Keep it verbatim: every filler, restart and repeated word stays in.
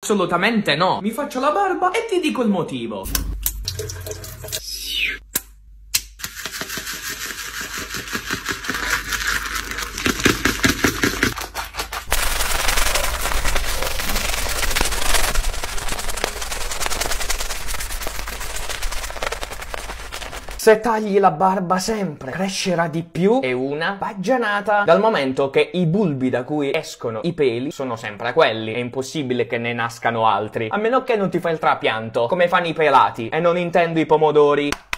Assolutamente no. Mi faccio la barba e ti dico il motivo. Se tagli la barba sempre, crescerà di più, è una baggianata. Dal momento che i bulbi da cui escono i peli sono sempre quelli, è impossibile che ne nascano altri. A meno che non ti fai il trapianto, come fanno i pelati, e non intendo i pomodori.